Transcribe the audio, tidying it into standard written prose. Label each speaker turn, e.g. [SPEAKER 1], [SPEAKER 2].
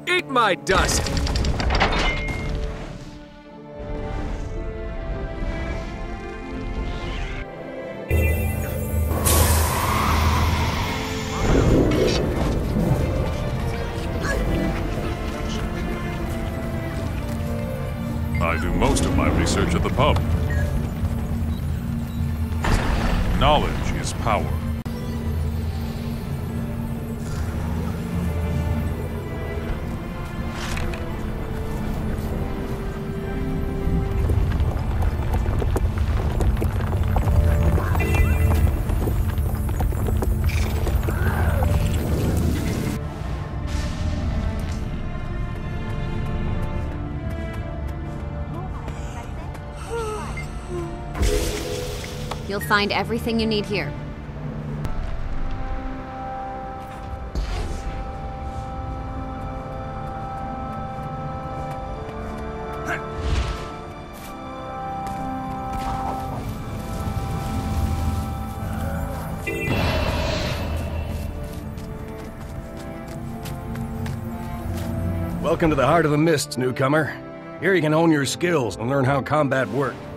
[SPEAKER 1] Eat my dust!
[SPEAKER 2] I do most of my research at the pub. Knowledge is power.
[SPEAKER 3] You'll find everything you need here.
[SPEAKER 4] Welcome to the Heart of the Mists, newcomer. Here you can hone your skills and learn how combat works.